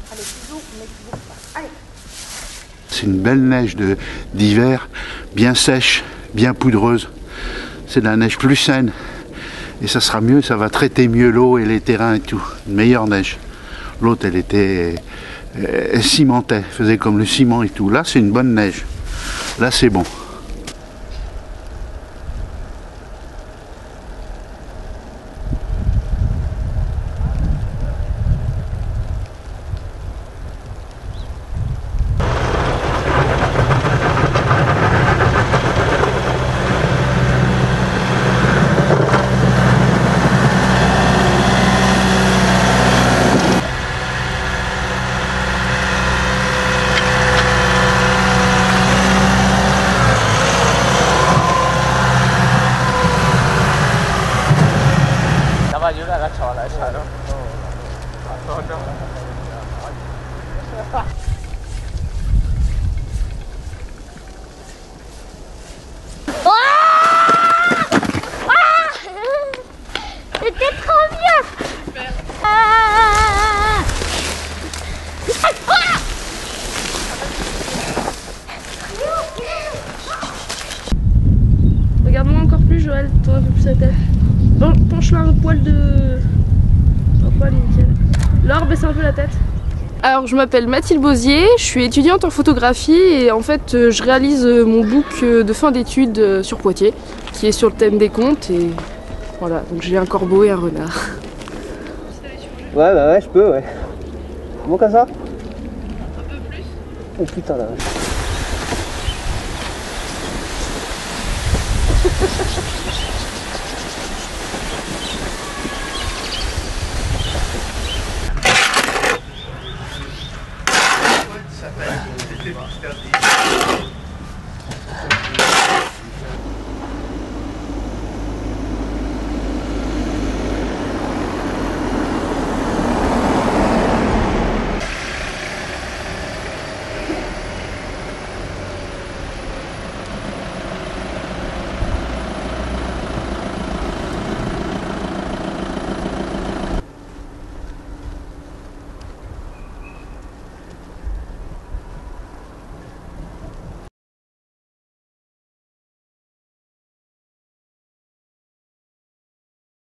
Allez, ciseaux, on met ciseaux. Allez. C'est une belle neige d'hiver, bien sèche, bien poudreuse. C'est de la neige plus saine. Et ça sera mieux, ça va traiter mieux l'eau et les terrains et tout. Une meilleure neige. L'autre, elle cimentait, faisait comme le ciment et tout. Là, c'est une bonne neige. Là, c'est bon. C'était trop bien. Regarde-moi encore plus, Joël, tourne un peu plus la tête. Penche-la un poil de... Un poil, nickel. Laure, baisse un peu la tête. Alors, je m'appelle Mathilde Bosier, je suis étudiante en photographie et en fait, je réalise mon book de fin d'études sur Poitiers, qui est sur le thème des contes et voilà, donc j'ai un corbeau et un renard. Ouais, bah ouais, je peux, ouais. Comment comme ça? Un peu plus. Oh putain, là.